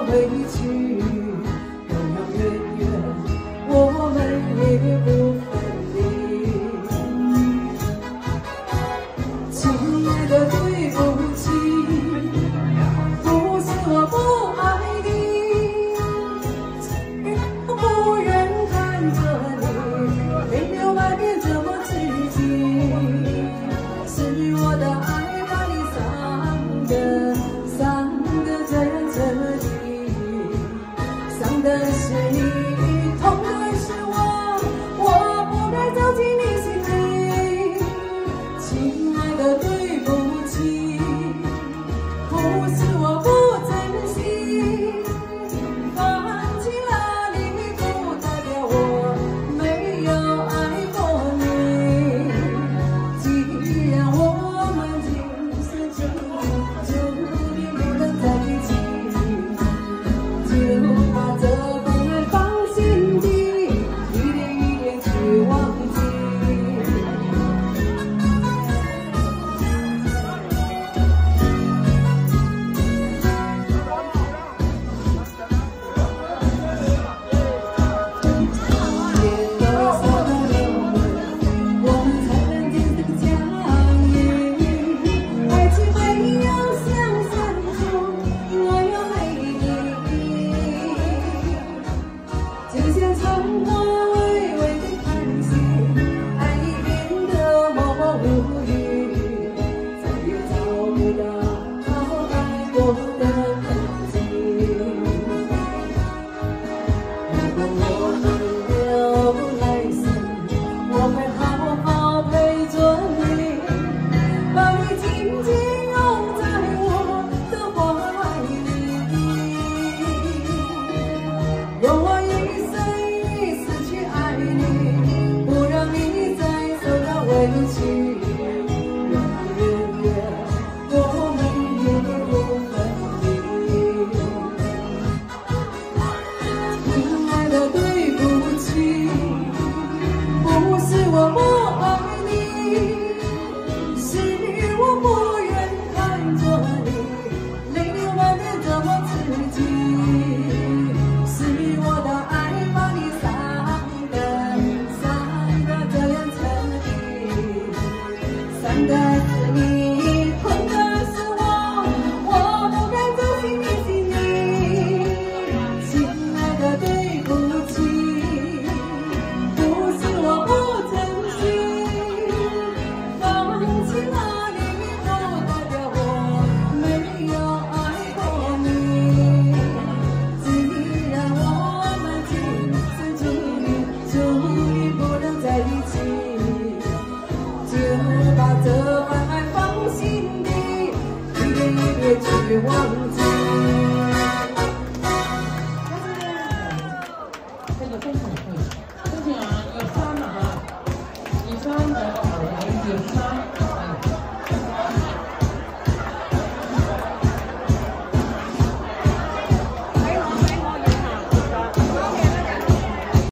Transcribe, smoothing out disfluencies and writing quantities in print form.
回去，永永远远，我们也不分离。亲爱的，对不起，不是我不爱你，不忍看着你泪流满面，怎么自己？是我的爱把你伤得这样彻底，伤的是你，痛的是我不该走进你心里。亲爱的，对不起，不是我不珍惜，放弃了你不代表我没有爱过你。既然我们今生注定不能在一起，就把这份爱放心底，一点一点去忘记。去忘记。 这个非常可以，之前啊有3嘛哈，以3的偶然有3。